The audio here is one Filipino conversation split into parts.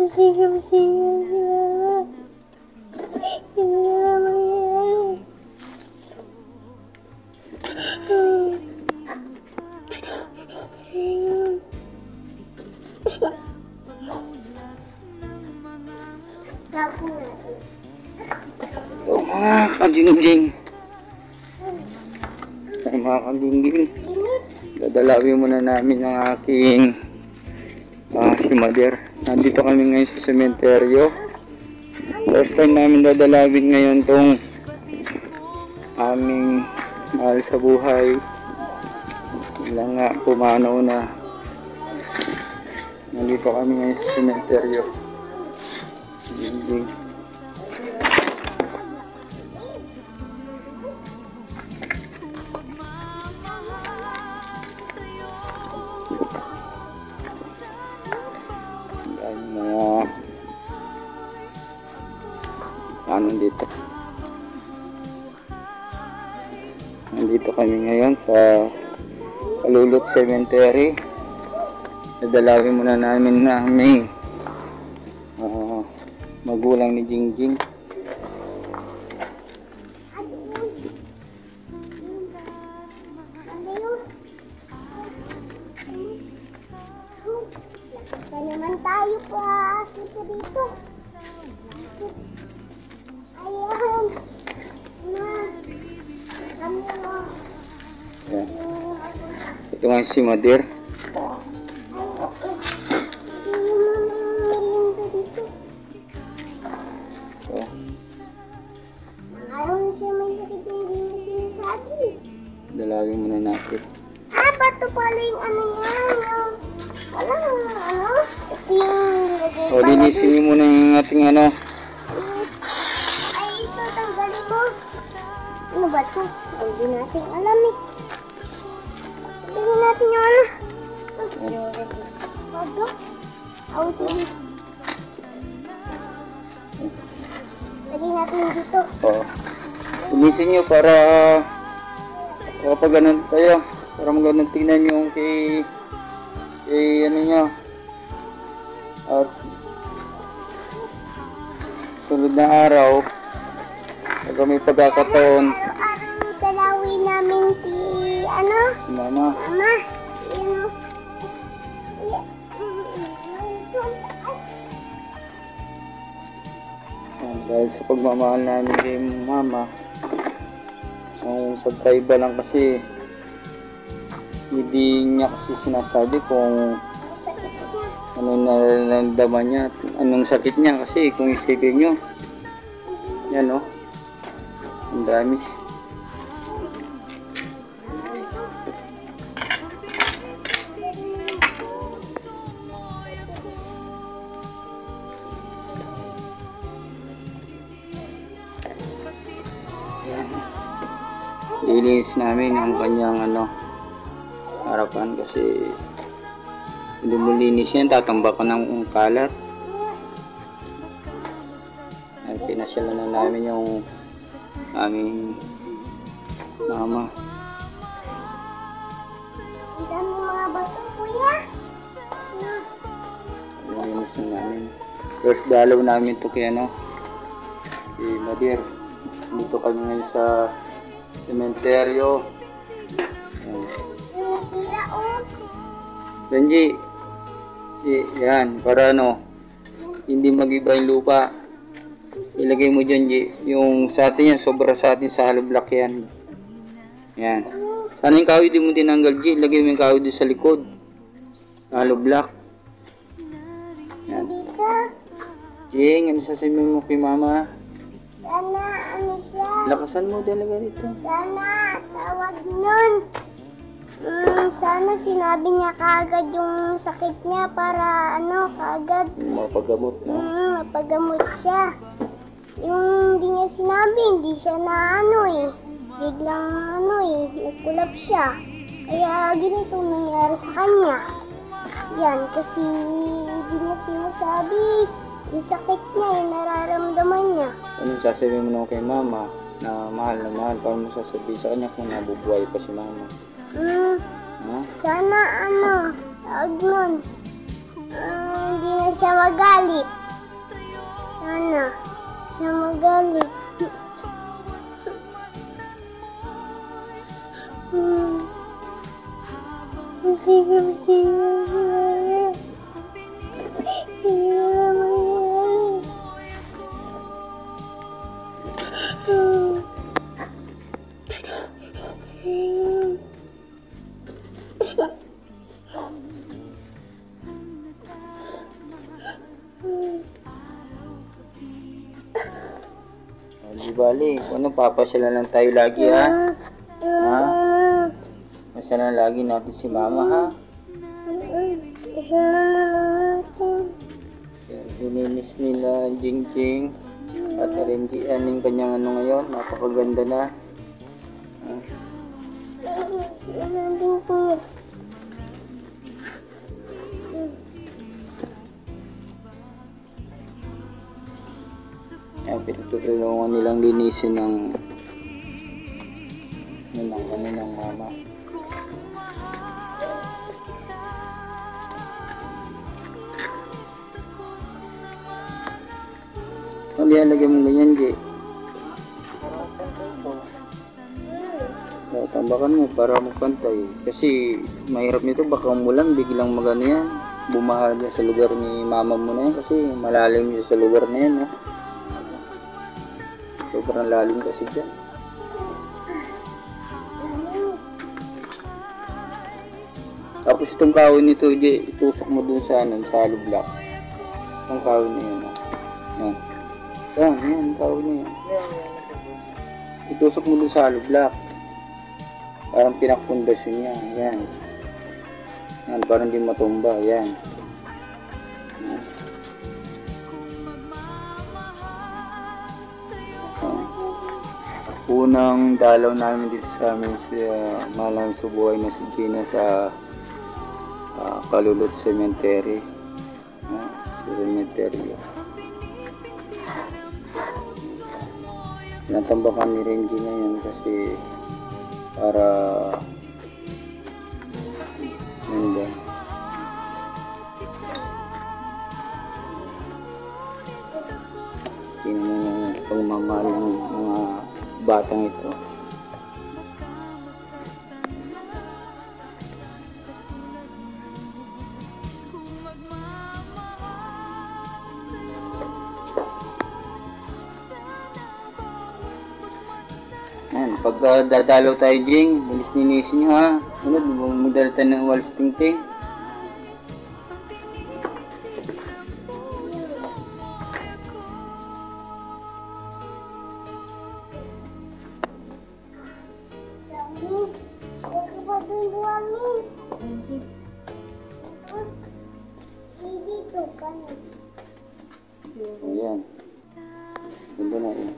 Sige si Mama. Hindi na mangyayari. Ito mga kajingjing. Ito mga kajingjing. Dadalawin muna namin ang aking si Mother. Nandito kami ngayon sa sementeryo. First time namin dadalawin ngayon tong aming mahal sa buhay. Ilang nga pumanaw na. Nandito kami ngayon sa sementeryo. Kajingjing. Nandito kami ngayon sa Kalulot Cemetery. Dadalawin muna namin na may magulang ni Jingjing. Kaya naman tayo pa dito. Ayan. Yan. Ito nga si Mother. So, ayaw na siya may sakit na hindi na sinasabi. dalawin muna natin. Bato pala yung ano niya. Walang ano. Ito yung O, linisin niyo muna yung ating ano. Ay, ito, tanggalin mo. Ano ba ito? Hindi natin alam eh. Hindi natin yung ano. Wado? Out yun. Lagay natin dito. O, linisin niyo para kapag ganun tayo. Para magandang tingnan yung kay ano niya. At sunod na araw, pag may pagkakataon, Araw-araw dalawin namin si ano? Mama. Mama. Yun. Dahil sa pagmamahal namin kay Mama, ang pagkaiba lang kasi hindi niya kasi sinasabi kung Sakit niya. anong nararamdaman niya, anong sakit niya. Kasi kung isipin nyo, yan o, ang dami. Yan. Ilinis namin ang kanyang ano, harapan kasi hindi mo linis yan, tatambakan ng kalat. Ay, pinasyalan na namin yung aming mama. Ang dami mga bato, kuya. Linis na namin. First dalaw namin to kay ano, si Mother. Dito kami ngayon sa sementeryo. Nasira oh. Benji, yan, para ano, hindi mag-iba yung lupa. Ilagay mo dyan, G, yung sa atin yan, sobra sa atin sa hollow block yan. Yan. Sana yung kahoy di mo tinanggal, G, ilagay mo yung kahoy doon sa likod. Sa hollow block. Yan. Dito. Jing, ano sasabihin mo kay Mama? Sana ano siya. Lakasan mo talaga dito. Sana tawag nun. Sana sinabi niya kaagad yung sakit niya para ano, kaagad Mapagamot, no? mapagamot siya. Yung hindi niya sinabi, hindi siya na ano eh. Biglang ano eh, nagkulap siya. Kaya ganito nangyari sa kanya. Yan, kasi hindi niya sinasabi yung sakit niya, yung nararamdaman niya. Anong sasabihin mo naman kay Mama na mahal na mahal? Paano mo sasabihin sa kanya kung nabubuhay pa si Mama? Ha? Sana ano, tawag nun. Hindi na siya magalit. Sana siya magalit. Sige. Di bali, ano, papasyalan lang tayo lagi, ha? Ha? Masyalan lagi natin si mama, ha? Dininis nila Jingjing at Renji yung kanyang ano ngayon, napakaganda na. Pinagtutulungan nilang linisin ng kanilang mama. Ano ilalagay mo ganyan, Jay? Tambakan mo para magpantay. Kasi mahirap nito, baka umulan, biglang magano yan. Bumaha dyan sa lugar ni mama mo na yan kasi malalim dyan sa lugar na yan. Sobrang lalim kasi dyan. Tapos itong kawin nito, itusok mo dun sa hollow block. Itong kawin na yun. Yan, kawin na yan. Itusok mo dun sa hollow block. Parang pinakpundasyon niya. Yan. Yan, parang hindi matumba. Yan. Unang dalaw namin dito sa amin malang sa buhay na si Gina sa Kalulot Cemetery. Sa cemetery. Natambakan ni Renji ngayon kasi para hindi. Tingnan mo yung pagmamahal ng mga batang ito. Yan, pag dadalaw tayo, Jing, linis-linisin nyo, ha? Ano, magdala tayo ng walis tingting. Ayan. Ganda na yun.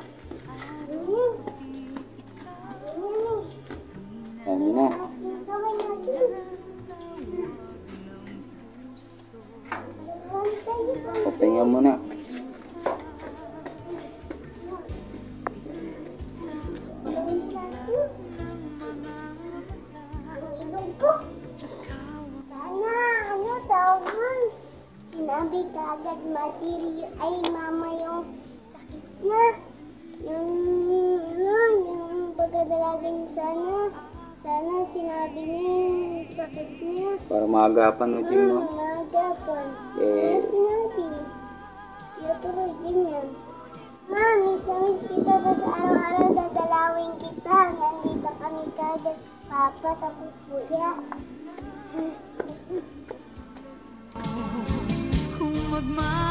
Dami na. Papahinga mo na. Sinabi ka agad matiri ay mama yung sakit niya. Yung pagkadalaga niya sana sinabi niya yung sakit niya. Para maagapan mo, Jing, no? Maagapan. Kaya sinabi. Kaya tuloy ganyan. Ma, miss na miss kita tapos araw-araw dadalawin kita. Nandito kami kagad, Papa, tapos Kuya. Kung magmahal